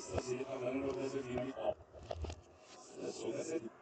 Ça, c'est pas mal, l'occasion dynamique. La sauce,